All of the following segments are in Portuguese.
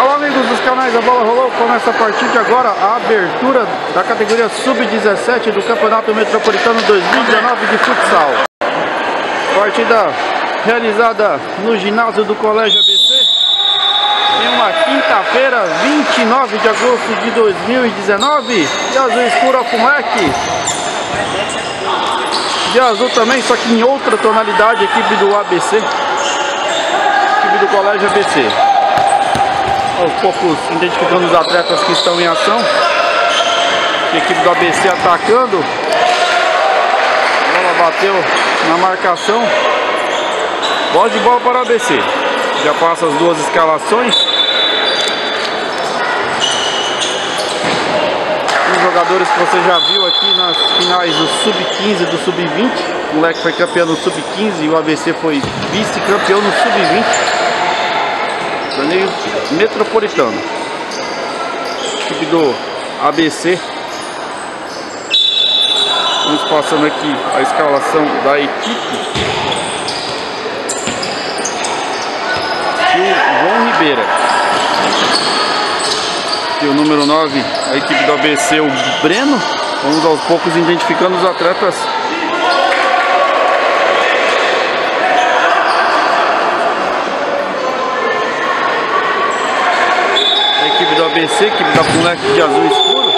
Olá amigos dos canais A Bola Rolou, começa a partir de agora a abertura da categoria Sub-17 do Campeonato Metropolitano 2019 de futsal. Partida realizada no ginásio do Colégio ABC em uma quinta-feira, 29 de agosto de 2019. De azul escuro ao Fumec, de azul também, só que em outra tonalidade, equipe do ABC, equipe do Colégio ABC. Aos poucos identificando os atletas que estão em ação. A equipe do ABC atacando. A bola bateu na marcação. Bola de bola para o ABC. Já passa as duas escalações. Os jogadores que você já viu aqui nas finais do Sub-15 e do Sub-20. O moleque foi campeão no Sub-15 e o ABC foi vice-campeão no Sub-20. Torneio metropolitano. Equipe do ABC. Vamos passando aqui a escalação da equipe. E o João Ribeira. E o número 9, a equipe do ABC, o Breno. Vamos aos poucos identificando os atletas. Do ABC, equipe da Fumec de azul escuro.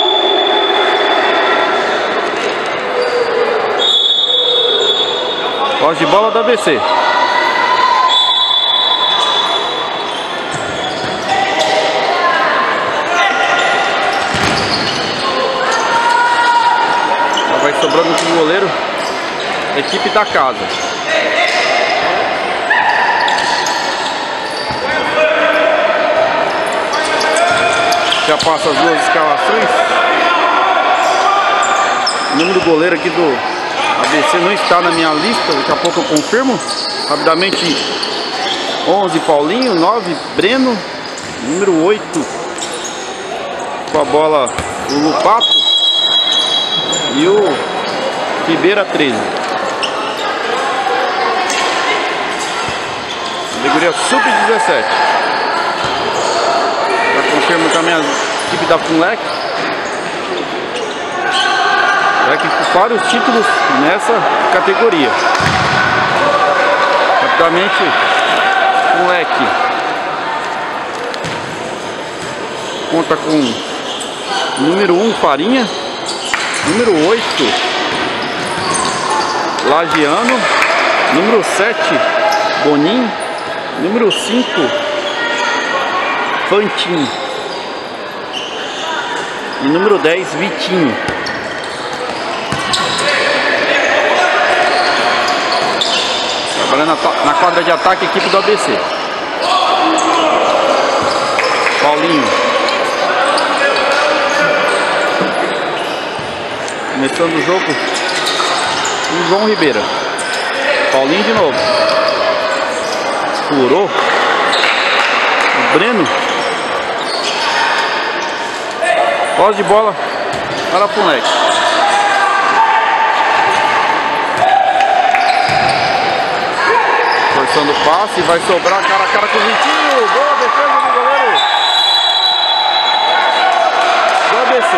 Posse de bola do ABC. Já vai sobrando com o goleiro, equipe da casa. Já passa as duas escalações. O número do goleiro aqui do ABC não está na minha lista, daqui a pouco eu confirmo. Rapidamente, 11 Paulinho, 9 Breno, número 8 com a bola o Lupato e o Ribeira 13. Categoria Sub-17. Confirmo também a equipe da Fumec. Vários títulos nessa categoria. Rapidamente, Fumec conta com número 1 Farinha, número 8 Lagiano, número 7 Boninho, número 5 Fantin e número 10 Vitinho. Trabalhando na quadra de ataque, equipe do ABC. Paulinho. Começando o jogo, o João Ribeira. Paulinho de novo. Furou. O Breno. Posse de bola para a Fumec. Forçando o passe, vai sobrar cara a cara com o Vitinho. Boa defesa do goleiro do ABC.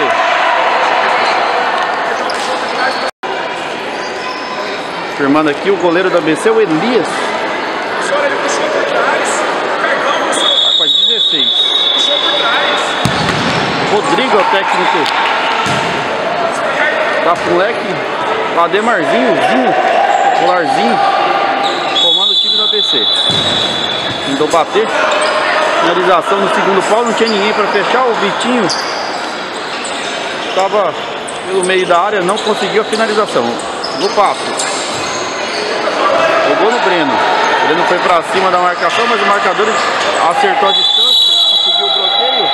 Firmando aqui o goleiro do ABC, o Elias. Tá com a 16. Rodrigo é o técnico da Fumec. Ademarzinho, popularzinho, comando o time do ABC. Tentou bater. Finalização no segundo pau, não tinha ninguém para fechar. O Vitinho estava pelo meio da área, não conseguiu a finalização. No passo. Jogou no Breno. O Breno foi para cima da marcação, mas o marcador acertou a distância, conseguiu o bloqueio.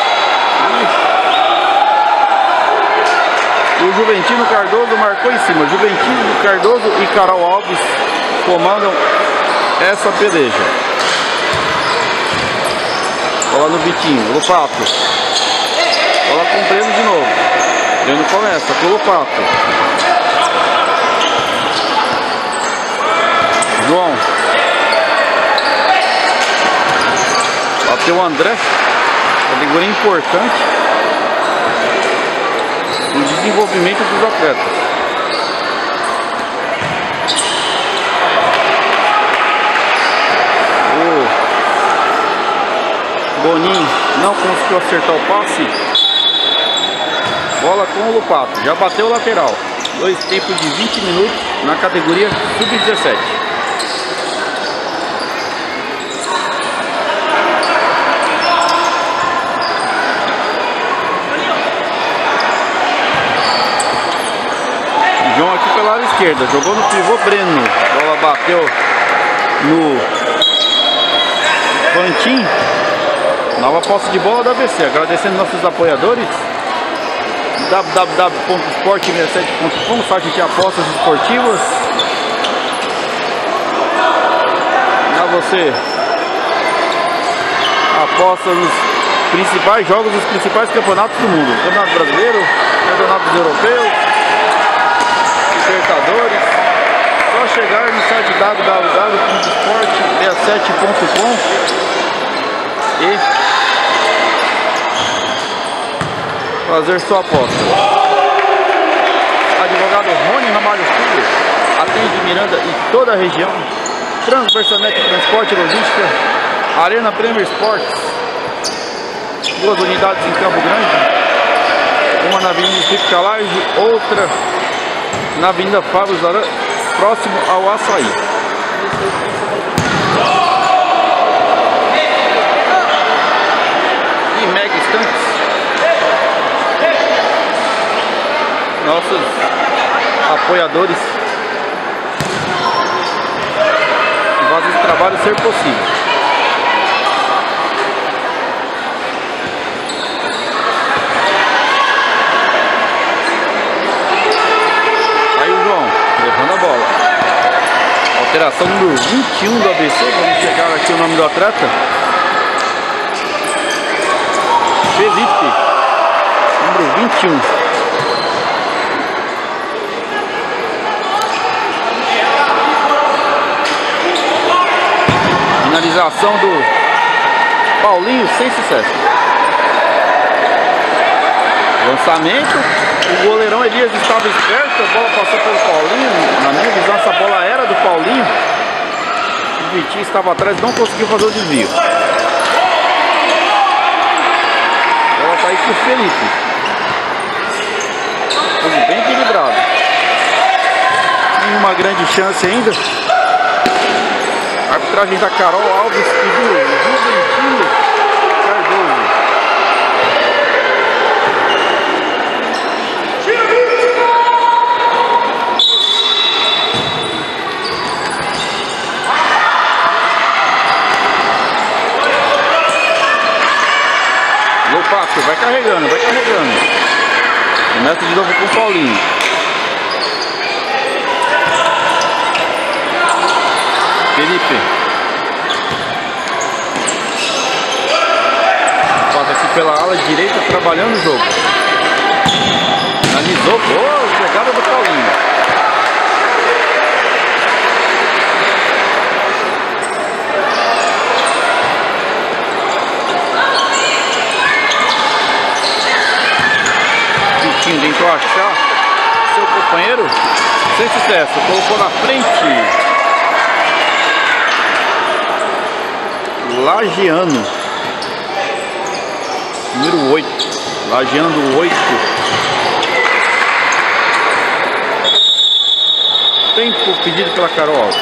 O Juventino Cardoso marcou em cima. Juventino Cardoso e Carol Alves comandam essa peleja. Bola no Vitinho, Lupato. Bola com o Breno de novo. Breno começa com o Lupato. João. Bateu o André. Categoria importante no desenvolvimento dos atletas. O Boninho não conseguiu acertar o passe. Bola com o Lupato, já bateu o lateral. 2 tempos de 20 minutos na categoria sub-17. João aqui pela área esquerda, jogou no pivô Breno. Bola bateu no Pantin. Nova posse de bola da ABC. Agradecendo nossos apoiadores. www.sport67.com, site de apostas esportivas. Para você aposta nos principais jogos dos principais campeonatos do mundo: Campeonato Brasileiro, Campeonatos Europeus, Libertadores. Só chegar no site www.sport67.com e fazer sua aposta. Advogado Rony Ramalho Filho atende Miranda e toda a região. Transversanet Transporte e Logística. Arena Premier Sports. 2 unidades em Campo Grande. Uma na Avenida Chico Calage, outra na Avenida Fábio Zaran, próximo ao Açaí. E Mega Estantes. Nossos apoiadores fazem esse trabalho ser possível. Aí o João levando a bola. Alteração número 21 do ABC. Vamos chegar aqui o nome do atleta. Felipe, número 21. Finalização do Paulinho sem sucesso. Lançamento. O goleirão Elias estava esperto. A bola passou pelo Paulinho. Na minha visão, essa bola era do Paulinho. O Vitinho estava atrás, não conseguiu fazer o desvio. A bola está aí com o Felipe. Tudo bem equilibrado. Nenhuma grande chance ainda. A arbitragem da Carol Alves e do Juventino Cardoso. Lupato vai carregando, vai carregando. Começa de novo com o Paulinho. Felipe. Passa aqui pela ala direita, trabalhando o jogo. Analisou, boa chegada do Paulinho. Vitinho tentou achar seu companheiro, sem sucesso, colocou na frente. Lajeano, número 8, Lajeando 8. Tempo pedido pela Carol Alves.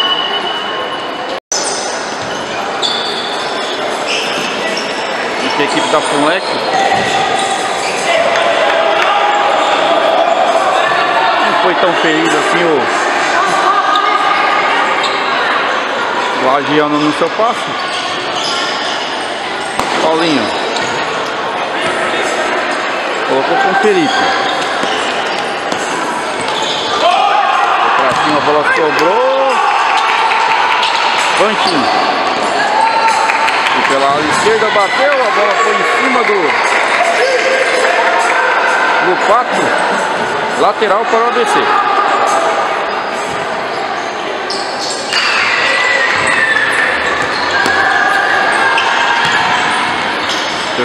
Aqui a equipe da Funlec. Não foi tão ferido assim o Lajeano no seu passe. Paulinho colocou com o Felipe. Pra cima a bola sobrou. Pantin. E pela ala esquerda bateu. A bola foi em cima do Lupato. Lateral para o ABC.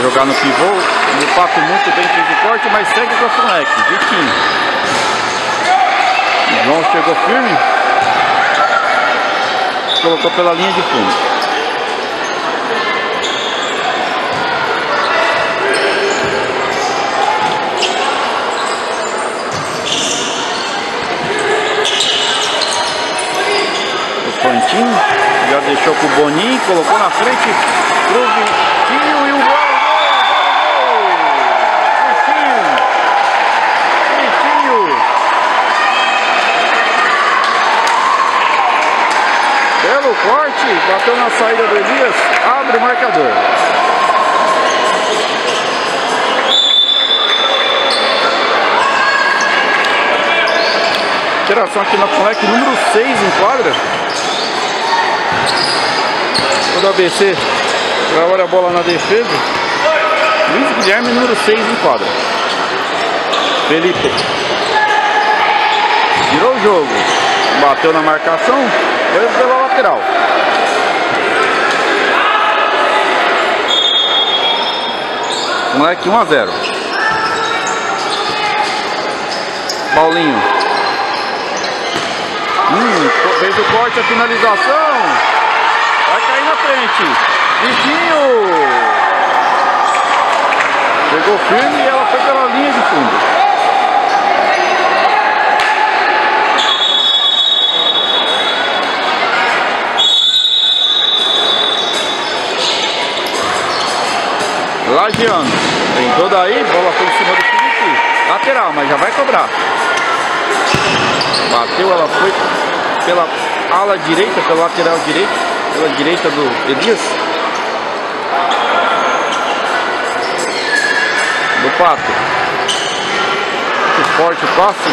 jogar no pivô. O Pato muito bem fez o corte, mas segue com o moleque. Vitinho. João chegou firme. Colocou pela linha de fundo. O Pontinho já deixou com o Boninho, colocou na frente pro Vitinho e o gol! Vitinho! Belo corte, bateu na saída do Elias, abre o marcador. Interação aqui na moleque número 6 em quadra. O do ABC trabalha a bola na defesa. Luiz Guilherme, número 6 em quadra. Felipe virou o jogo, bateu na marcação, foi pela lateral. Moleque 1 a 0. Paulinho fez o corte, a finalização. Vai cair na frente. Vitinho chegou firme e ela foi pela linha de fundo. Lagiano tentou daí, bola foi em cima do Felipe. Lateral, mas já vai cobrar. Bateu, ela foi pela ala direita, pela lateral direita, pela direita do Elias. Do Pato. Muito forte o passe.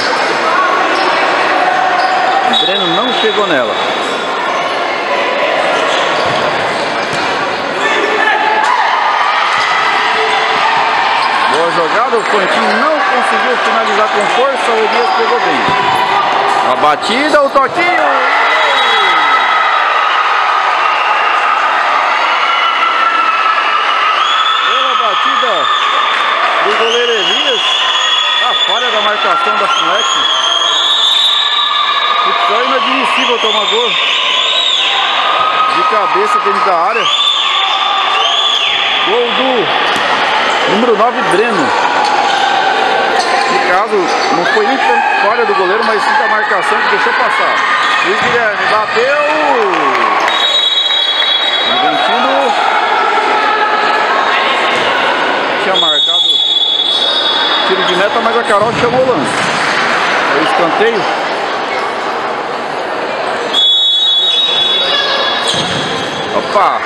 O Breno não chegou nela. Boa jogada, o Pontinho não conseguiu finalizar com força, o Elias pegou bem. A batida, o toquinho. Pela batida do goleiro Elias. A falha da marcação da Funec. Foi inadmissível tomar gol de cabeça dentro da área. Gol do número 9, Breno. No caso, não foi nem falha do goleiro, mas sim da marcação que deixou passar. Luiz Guilherme bateu. O Bragantino tinha marcado tiro de meta, mas a Carol chamou o lance. Foi o escanteio. Opa!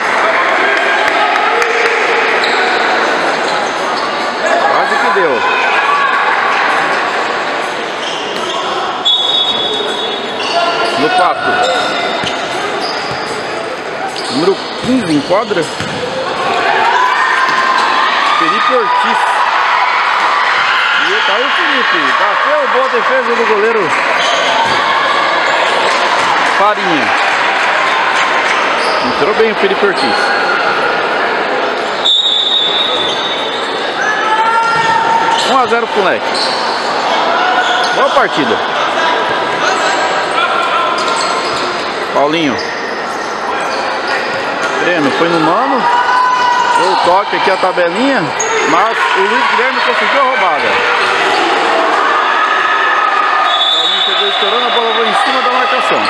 Quase que deu. No Pato, número 15 em quadra, Felipe Ortiz. E tá aí o Felipe, bateu, boa defesa do goleiro Farinha. Entrou bem o Felipe Ortiz. Um a 0 pro Leque. Boa partida. Paulinho. Breno foi no mano. Deu o toque aqui a tabelinha. Mas o Luiz Guilherme conseguiu a roubada. Paulinho chegou estourando, a bola foi em cima da marcação.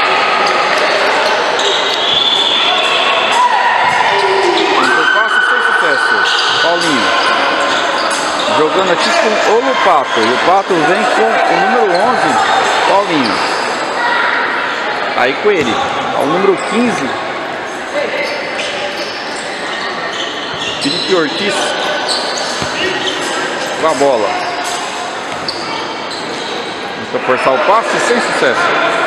Tentou passe sem sucesso. Paulinho. Jogando aqui com o Lupato. O Lupato vem com o número 11, Paulinho. Aí com ele, ao número 15, Felipe Ortiz com a bola. Tenta forçar o passe sem sucesso.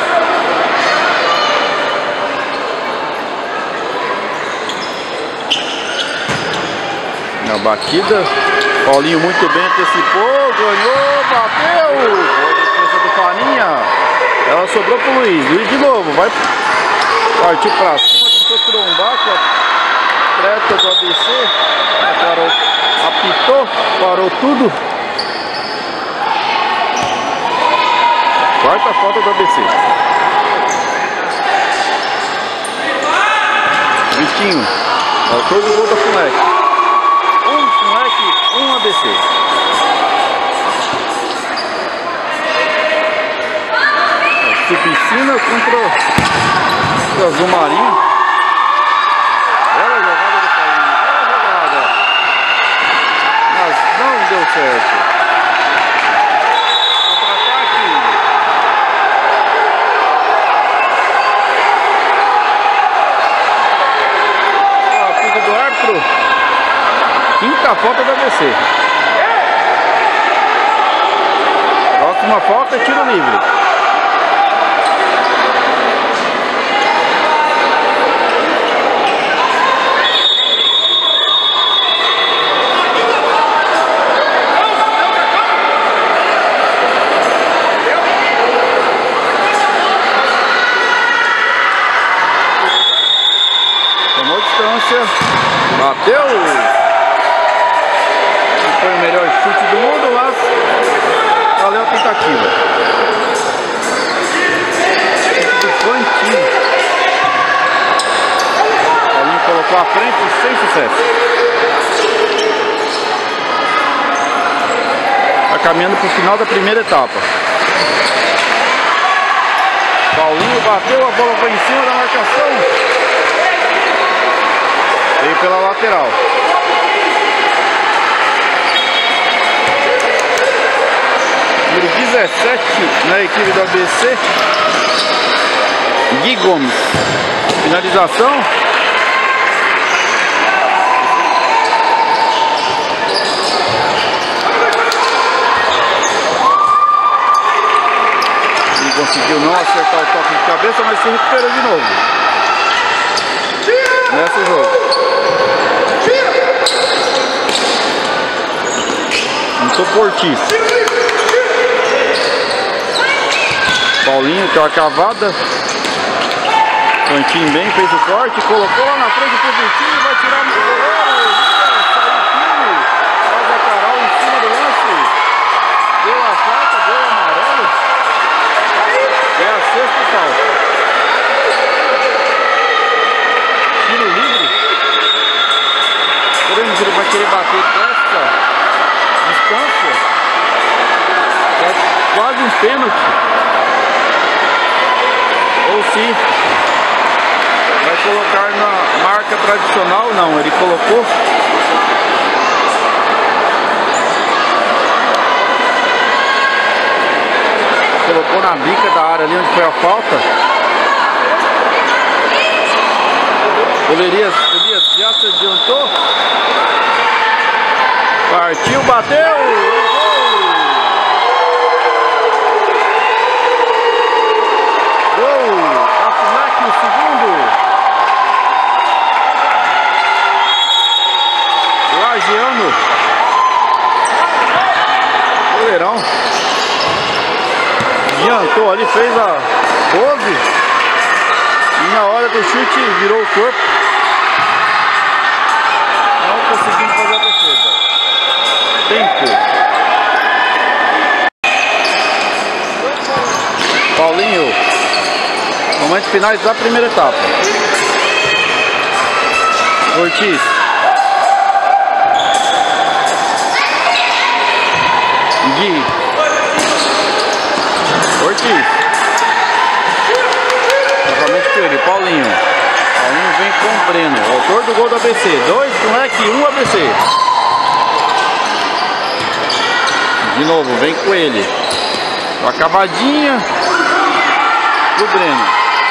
Na batida, Paulinho muito bem antecipou, ganhou, bateu. Boa defesa do Farinha. Ela sobrou pro Luiz. Luiz de novo, vai partir pra cima, tentou trombar com a treta do ABC. A Carol Apitou, parou tudo. Quarta falta do ABC. Vitinho, autor do gol da FUMEC. Um FUMEC, um ABC. Subicina contra o Azul Marinho. Bela jogada do Paulinho. Bela jogada. Mas não deu certo. Contra-ataque. Apito do árbitro. Quinta falta do ABC. Próxima falta é tiro livre. Bateu! Não foi o melhor chute do mundo, mas valeu a tentativa. Chute do Fantinho. Paulinho colocou à frente sem sucesso. Está caminhando para o final da primeira etapa. Paulinho bateu, a bola foi em cima da marcação. Veio pela lateral. Número 17 na equipe do ABC. Gui Gomes. Finalização. Ele conseguiu não acertar o toque de cabeça, mas se recuperou de novo. Nesse jogo. Entrou Portis. Paulinho, aquela cavada. Fantinho bem, fez o corte, colocou lá na frente pro Vitinho, vai tirar no goleiro. Saiu firme. Faz a Carol em cima do lance. Deu a falta, deu o amarelo. É a sexta falta. Tiro livre. Veremos se ele vai querer bater desta distância. É quase um pênalti. Ou se vai colocar na marca tradicional. Não, ele colocou. Colocou na bica da área ali onde foi a falta. O Elias já se adiantou. Partiu, bateu! Gol! A FUMEC o segundo. Lagiano. Goleirão. Adiantou ali, fez a 12. E na hora do chute virou o corpo. Não conseguindo fazer a defesa. Tempo. Paulinho. Momentos finais da primeira etapa. Ortiz. Gui. Ortiz. Novamente com ele, Paulinho. Paulinho vem com o Breno, autor do gol do ABC. 2 FUMEC, 1 ABC. De novo, vem com ele. Uma acabadinha do Breno.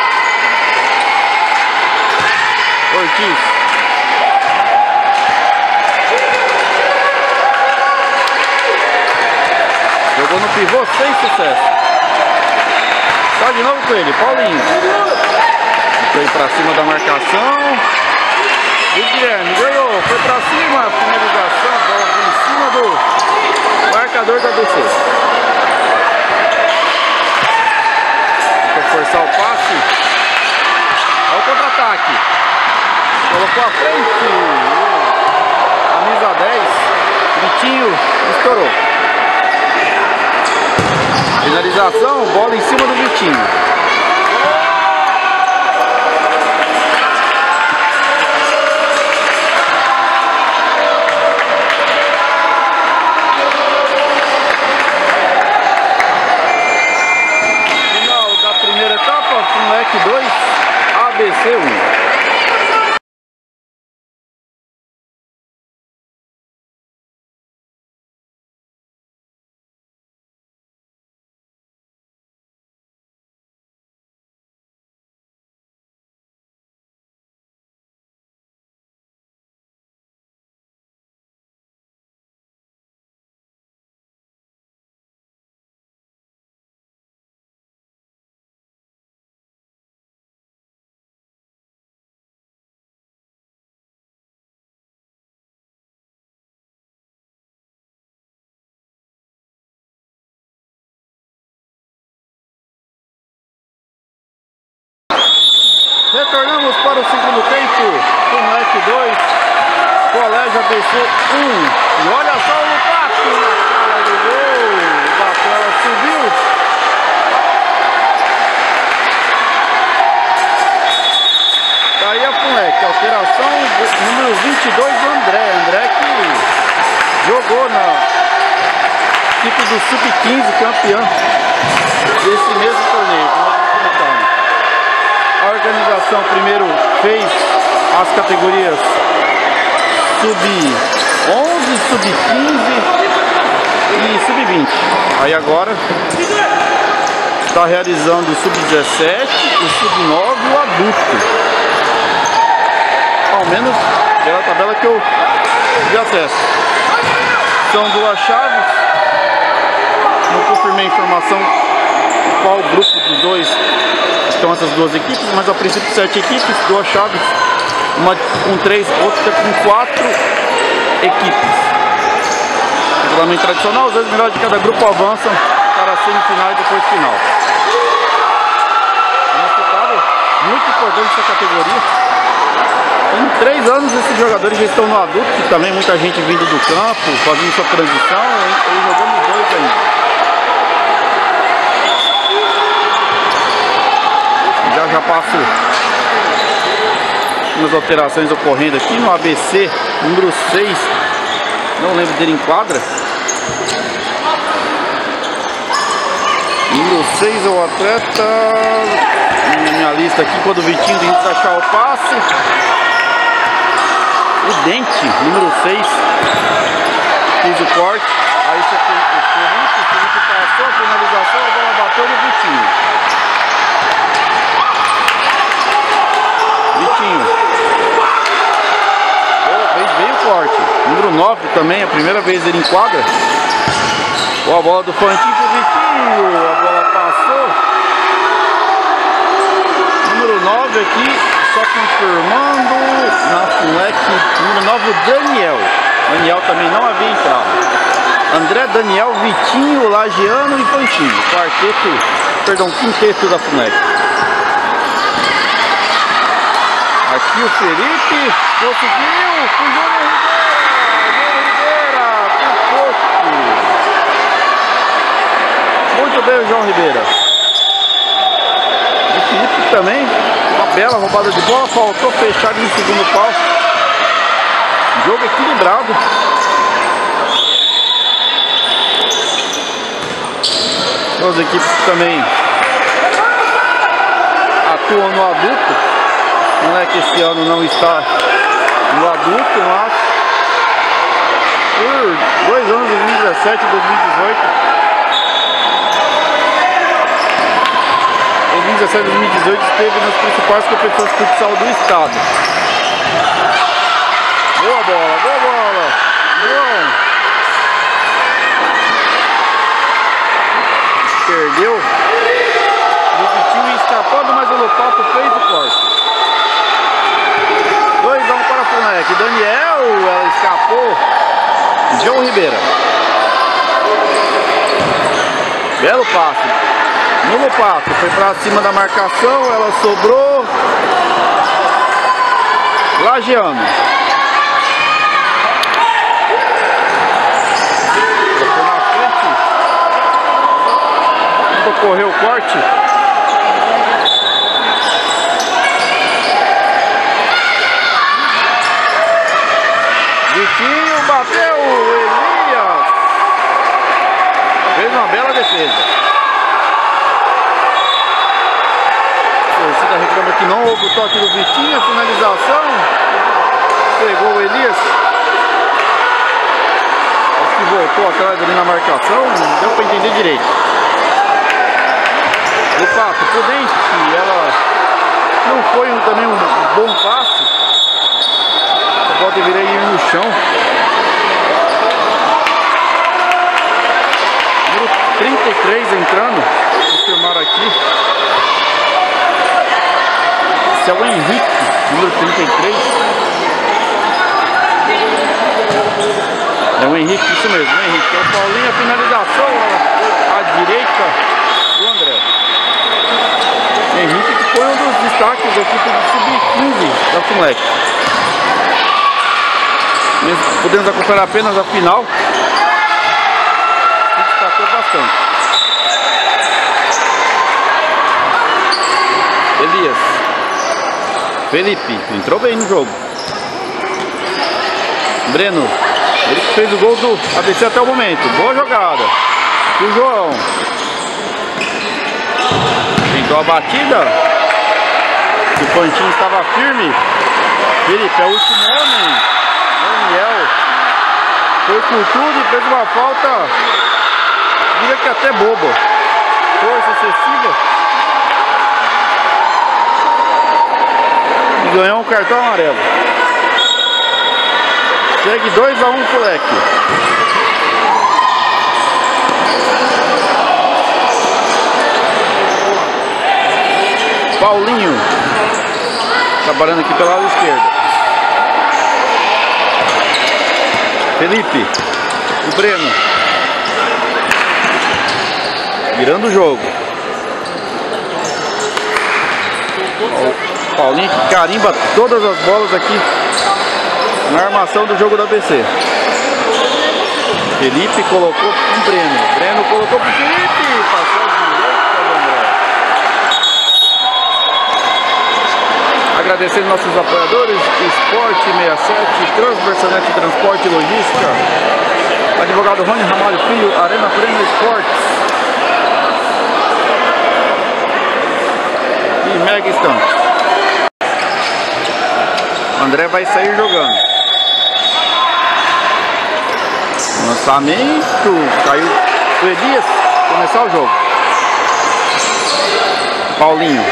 Ortiz. Jogou no pivô sem sucesso. Tá de novo com ele, Paulinho. Foi pra cima da marcação. E o Guilherme ganhou, foi pra cima, finalização, a bola foi em cima do marcador da ABC. Vou forçar o passe. Olha o contra-ataque. Colocou a frente. Camisa 10. Vitinho estourou. Finalização, bola em cima do Vitinho. Final da primeira etapa, Funlec 2, ABC 1. Retornamos para o segundo tempo. Funlec 2, Colégio ABC 1. E olha só o Lupato na cara do gol. Bateu, ela subiu. Daí a Funlec, alteração número 22 do André. André que jogou na equipe do Sub-15, campeão desse mesmo torneio. A organização primeiro fez as categorias Sub-11, Sub-15 e Sub-20. Aí agora está realizando o Sub-17, o Sub-9 e o adulto. Ao menos pela tabela que eu tive acesso. São duas chaves. Não confirmei a informação qual grupo dos dois estão essas duas equipes, mas a princípio 7 equipes, duas chaves, uma com 3, outra com 4 equipes. Regulamento tradicional, os 2 melhores de cada grupo avançam para a semifinal e depois final. Uma disputada muito importante essa categoria. Em 3 anos esses jogadores já estão no adulto, que também muita gente vindo do campo, fazendo sua transição e jogando 2 ainda. Já passo umas alterações ocorrendo aqui no ABC número 6. Não lembro dele em quadra. Número 6 é o atleta. Na minha lista aqui, quando o Vitinho tenta achar o passe. O Dente, número 6. Fiz o corte. Aí o Felipe passou a finalização, a bola bateu no Vitinho. Fez bem o corte. Número 9 também, a primeira vez ele enquadra. Boa bola do Fantinho pro Vitinho. A bola passou. Número 9 aqui, só confirmando. Na Funlec, número 9, o Daniel. Daniel também não havia entrado. André, Daniel, Vitinho, Lagiano e Fantinho. Quinteto da Funlec. Aqui o Felipe conseguiu, fugiu no Ribeira, por pouco. Muito bem o João Ribeira. O Felipe também, uma bela roubada de bola, faltou fechar no segundo pau. Jogo equilibrado. Duas equipes que também atuam no adulto. Não é que esse ano não está no adulto, mas por 2 anos, 2017 e 2018. 2017 e 2018 esteve nas principais competições de futsal do estado. Boa bola, boa bola. João. Perdeu. O Vitinho escapando, mas o Lupato fez o corte. 2-1 para a Funlec. Daniel, ela escapou. João Ribeira. Belo passe. No Lupato, foi para cima da marcação, ela sobrou. Lagiano. ocorreu o corte. Vitinho bateu, Elias fez uma bela defesa. A torcida reclama que não houve o toque do Vitinho, a finalização pegou o Elias. Acho que voltou atrás ali na marcação, não deu para entender direito. De fato, prudente, ela não foi também um bom passe. A bola deveria ir no chão. Número 33 entrando. Vou filmar aqui. Esse é o Henrique, número 33. É o Henrique, isso mesmo, o Henrique. É o Paulinho, a finalização à direita do André. Henrique, que foi um dos destaques da equipe do Sub-15 da FUNLEC. Podemos acompanhar apenas a final. Se destacou bastante. Elias. Felipe, entrou bem no jogo. Breno, ele que fez o gol do ABC até o momento. Boa jogada. E o João tentou a batida. O Pantinho estava firme. Felipe é o último homem. Daniel foi com tudo e fez uma falta, diria que até boba. Força excessiva. E ganhou um cartão amarelo. Segue 2 a 1 pro Leque. Paulinho trabalhando aqui pelo lado esquerdo. Felipe, o Breno virando o jogo. O Paulinho que carimba todas as bolas aqui na armação do jogo da ABC. Felipe colocou um Breno. Breno colocou pro Felipe. Passou a direita do André. Agradecendo nossos apoiadores, Esporte 67, Transversanet Transporte e Logística, advogado Rony Ramalho Filho, Arena Prêmio Esportes e Mega Estampa. André vai sair jogando. Lançamento, caiu o Elias, começar o jogo. Paulinho.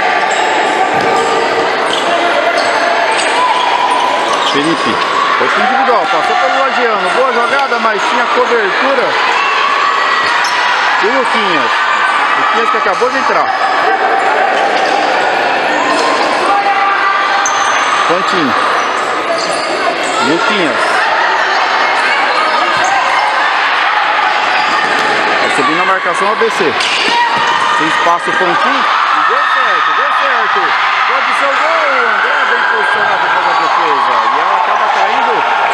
Felipe, pouco individual, passou pelo Lagiano, boa jogada, mas tinha cobertura do Luquinhas. Luquinhas que acabou de entrar. Pantinho. Luquinhas. Vai subir na marcação ABC. Tem espaço o Pantinho. E deu certo, deu certo. Pode ser o gol, o André bem posicionado para a defesa. E ela acaba caindo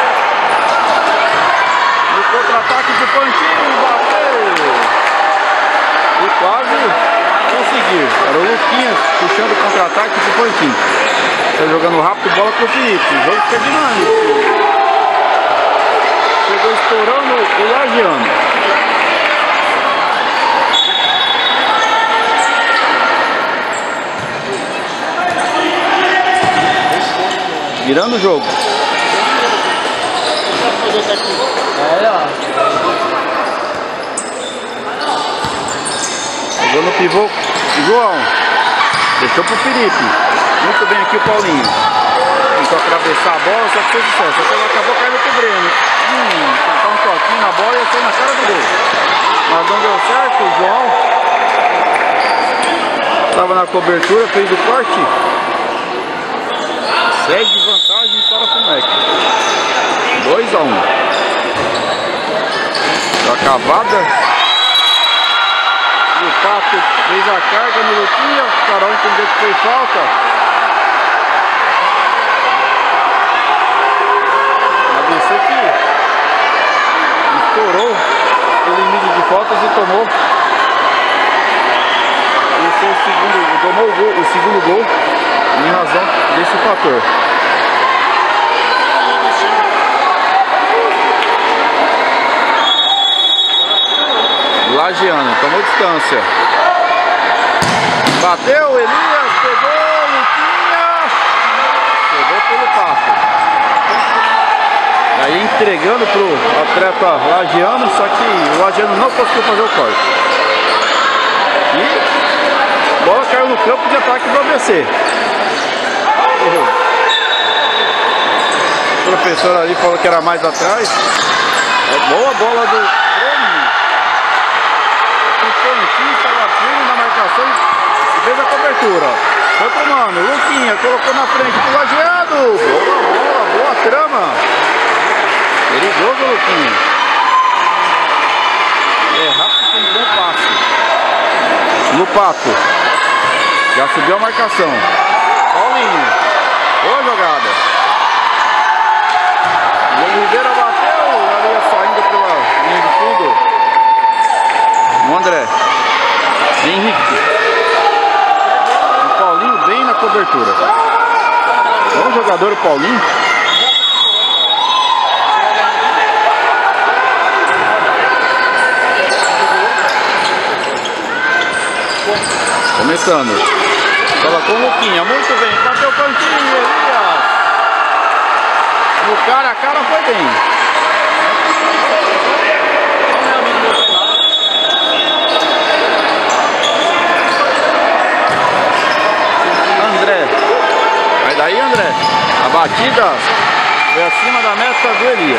no contra-ataque de Pantinho, bateu. E quase conseguiu. Era o Luquinhas puxando o contra-ataque de Pantinho. Está jogando rápido, bola para o Felipe. O jogo fica dinâmico. Chegou estourando o Lagiano. Virando o jogo. Jogou no pivô. João. Deixou pro Felipe. Muito bem aqui o Paulinho. Tentou atravessar a bola, só que fez sucesso. Só que ela acabou caindo pro Breno. Tentar um toquinho na bola e sair na cara do gol. Mas não deu certo. O João estava na cobertura, fez o corte. Segue vantagem para a FUNLEC. 2 a 1. Acabada. E o Pato fez a carga no Luquinha. O Carol entendeu que foi falta. A ABC que estourou o limite de faltas e tomou tomou o segundo gol em razão desse fator. Lajeano, tomou distância. Bateu, Elias, pegou, Luquinha. Pegou pelo passo. Aí entregando pro atleta Lajeano, só que o Lajeano não conseguiu fazer o corte. E a bola caiu no campo de ataque do ABC. O professor ali falou que era mais atrás. É boa bola do Creme. O Pontinho estava firme na marcação e fez a cobertura. Foi pro mano, Luquinha colocou na frente pro Lajeado. Boa bola, boa trama. Perigoso, Luquinha. É rápido com um bom passe. Lupato. Já subiu a marcação. Paulinho. Boa jogada. O Oliveira bateu. Ali saindo pela linha de fundo. O André. Henrique. O Paulinho bem na cobertura. Bom jogador o Paulinho. Começando. Bola com o Luquinha, muito bem. Bateu o cantinho, Elias. No cara a cara foi bem. André. Vai daí, André. A batida foi acima da meta do Elias.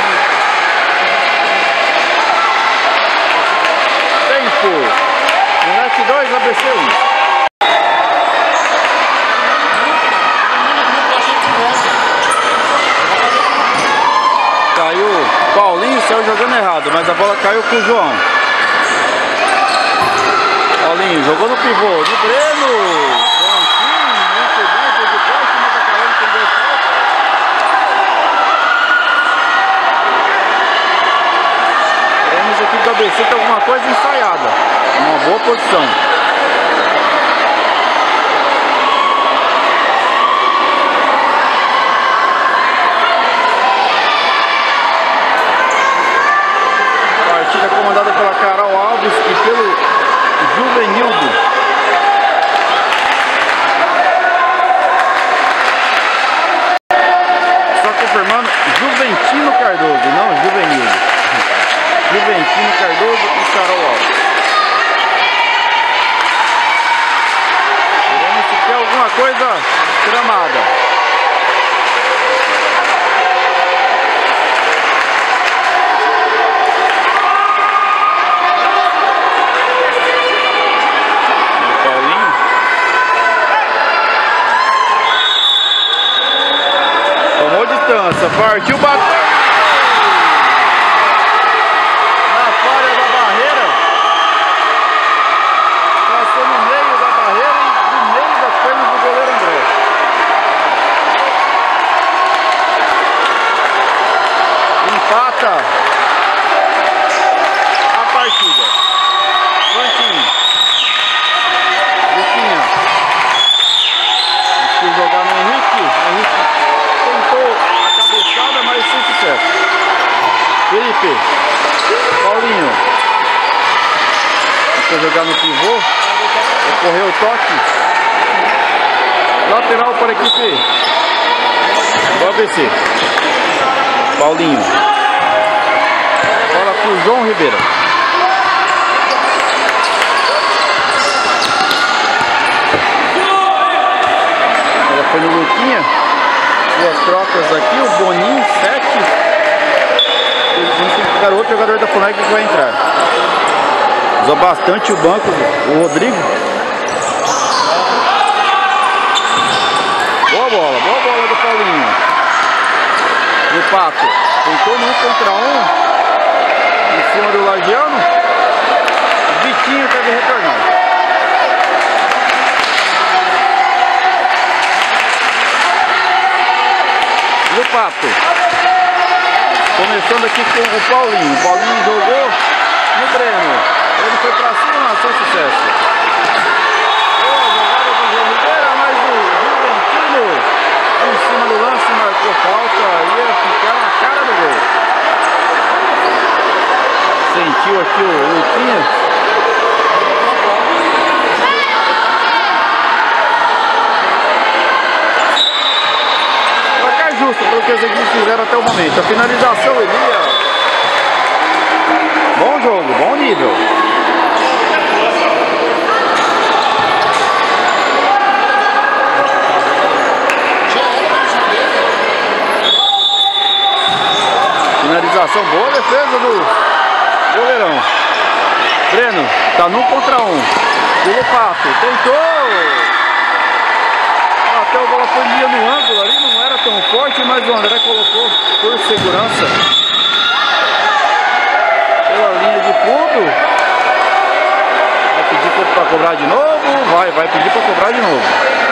Tempo. Moleque 2, ABC 1. Caiu, Paulinho saiu jogando errado, mas a bola caiu com o João. Paulinho jogou no pivô, no Breno. Muito bem, fez o corte, mas acabou de perder falta. Queremos aqui do ABC ter alguma coisa ensaiada. Uma boa posição. Partida comandada pela Carol Alves e pelo Juvenildo. Só confirmando, Juventino Cardoso, não Juvenildo. Juventino Cardoso e Carol Alves. Quer alguma coisa tramada. Paulinho. Tomou distância, partiu, bateu. Na falha da barreira. Passou no meio da barreira e no meio das pernas do goleiro André. Empata a partida. Quantinho. Luquinha. Quis jogar no Henrique. Henrique tentou a cabeçada, mas sem sucesso. Felipe. Paulinho. Tentou jogar no pivô. Ocorreu o toque. Lateral para a equipe do ABC. Paulinho. Bola para o João Ribeiro. Ela foi no Luquinha. Duas trocas aqui. O Boninho, 7. Vamos pegar outro jogador da FUNEG que vai entrar. Usou bastante o banco, o Rodrigo. Boa bola do Paulinho. No Pato. Tentou no 1 contra 1. Em cima do Lajeano. Vitinho deve retornar. No Pato. Começando aqui com o Paulinho. O Paulinho jogou no Breno. Ele foi pra cima, sem sucesso. Boa jogada caiu aqui o Luquinha. Placar justo pelo que as equipes fizeram até o momento. A finalização, Elias. Bom jogo, bom nível. Finalização, boa defesa do goleirão. Breno, tá no contra um. Pelo Pato, tentou. Até a bola foi meio no ângulo ali, não era tão forte, mas o André colocou por segurança. Pela linha de fundo. Vai pedir para cobrar de novo? Vai pedir para cobrar de novo.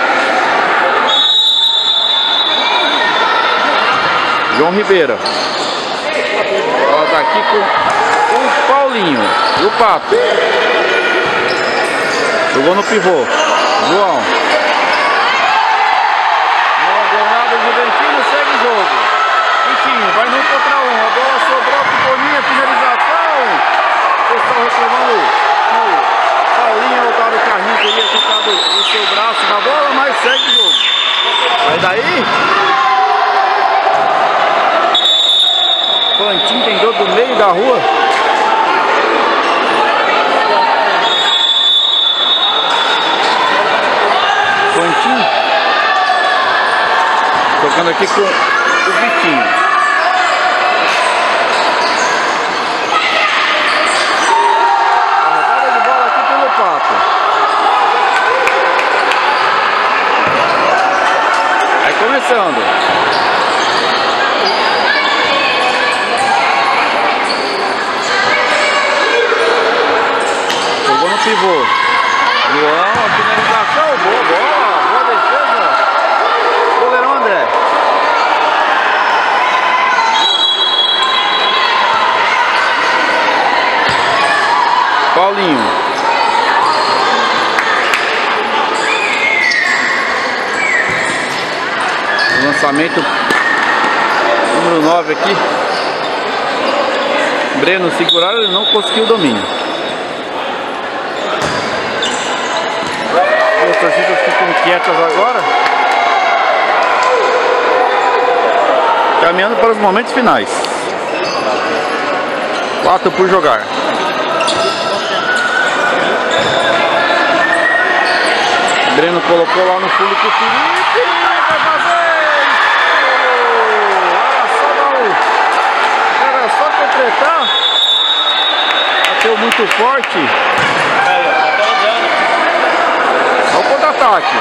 João Ribeira. Ela tá aqui com o Paulinho e o Pato. Jogou no pivô. João. Não deu nada, Juventino segue o jogo. Vitinho, vai no contra um. A bola sobrou pro Boninha, finalização. O pessoal reclamando o Paulinho voltar no carrinho, teria ficado o seu braço na bola, mas segue o jogo. Vai daí. Plantinho tentou do meio da rua. Plantinho. Tocando aqui com o Vitinho. A rodada de bola aqui pelo Pato. Vai começando. Pivô. João, a finalização, boa bola, boa defesa. Goleirão André. Paulinho. Lançamento número 9 aqui. Breno seguraram, ele não conseguiu o domínio. As torcidas ficam quietas agora, caminhando para os momentos finais. 4 por jogar. Breno colocou lá no fundo com o Felipe. Vai fazer! Era só completar. Bateu muito forte. Olha o contra-ataque.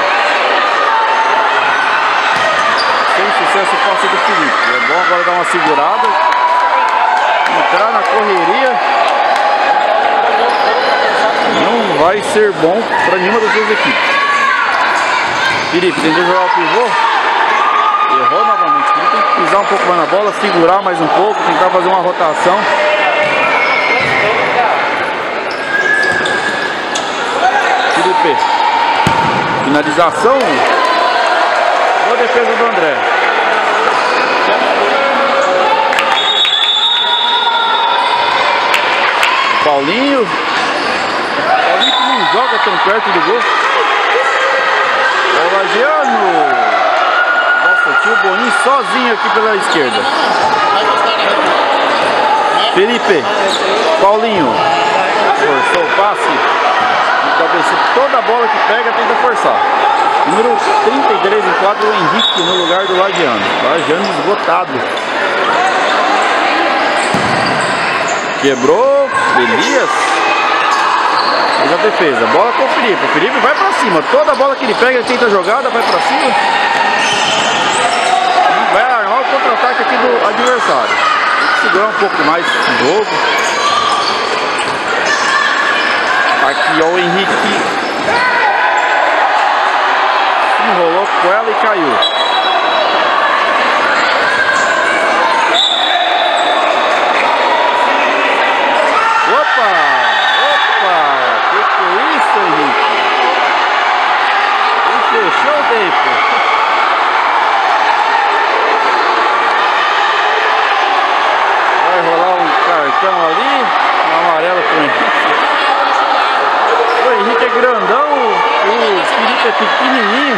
Sem sucesso o passe do Felipe. É bom agora dar uma segurada. Entrar na correria. Não vai ser bom para nenhuma das duas equipes. Felipe tentou jogar o pivô. Errou novamente. Ele tem que pisar um pouco mais na bola, segurar mais um pouco, tentar fazer uma rotação. Felipe. Finalização. Boa defesa do André. Paulinho. Paulinho que não joga tão perto do gol. O Lagiano. Nossa, tio Boninho sozinho aqui pela esquerda. Felipe. Paulinho. Forçou o passe. Cabeça, toda a bola que pega tenta forçar. Número 33 em quadro, o Henrique no lugar do Lagiano. Lagiano esgotado. Quebrou. Elias. Fez a defesa. Bola com o Felipe. O Felipe vai pra cima. Toda a bola que ele pega, ele tenta a jogada, vai pra cima. E vai armar o contra-ataque aqui do adversário. Tem que segurar um pouco mais o jogo. Aqui ó, o Henrique enrolou com ela e caiu. Opa! Que é isso, Henrique? E fechou o tempo. Vai rolar um cartão ali, um amarelo grandão, o Felipe é pequenininho.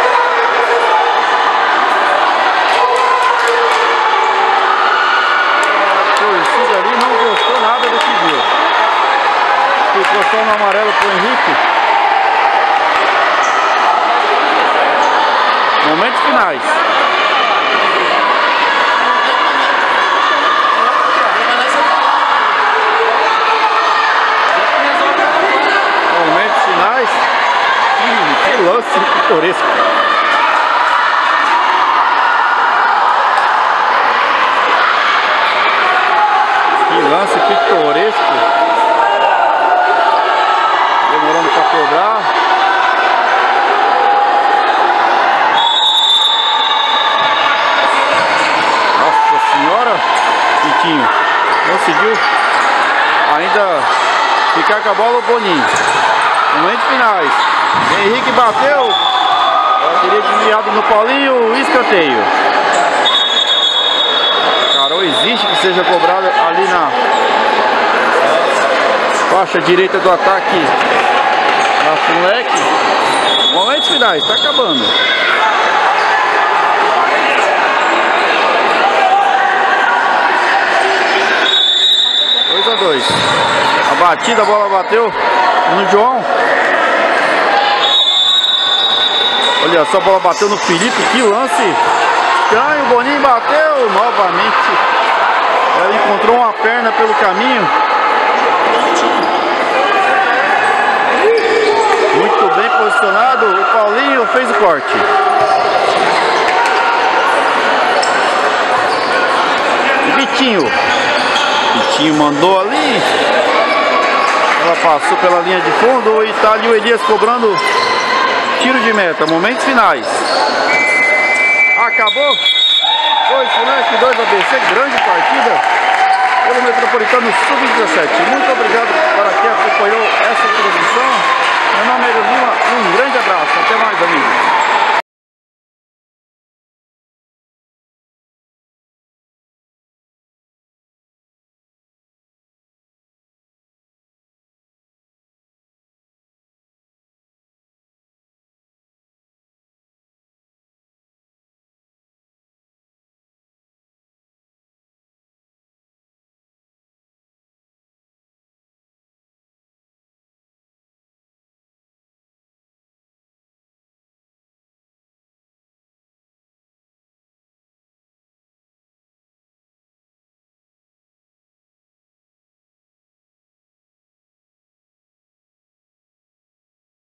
A torcida ali não gostou nada do que viu. Ficou só no amarelo pro Henrique. Momentos finais. Momentos finais. Que lance pitoresco. Que lance pitoresco. Demorando para cobrar. Nossa senhora, Vitinho conseguiu ainda ficar com a bola o Boninho. Momentos finais. Henrique bateu. Teria desviado no Paulinho. Escanteio. Carol existe que seja cobrado ali na faixa direita do ataque da Funlec. Momentos finais. Tá acabando. A batida, a bola bateu no João. Olha só, a bola bateu no Felipe. Que lance estranho. O Boninho bateu novamente. Ela encontrou uma perna pelo caminho. Muito bem posicionado. O Paulinho fez o corte. Vitinho mandou ali. Ela passou pela linha de fundo e tá ali o Elias cobrando tiro de meta. Momentos finais. Acabou. 2 Funlec, 2 ABC. Grande partida pelo Metropolitano Sub-17. Muito obrigado.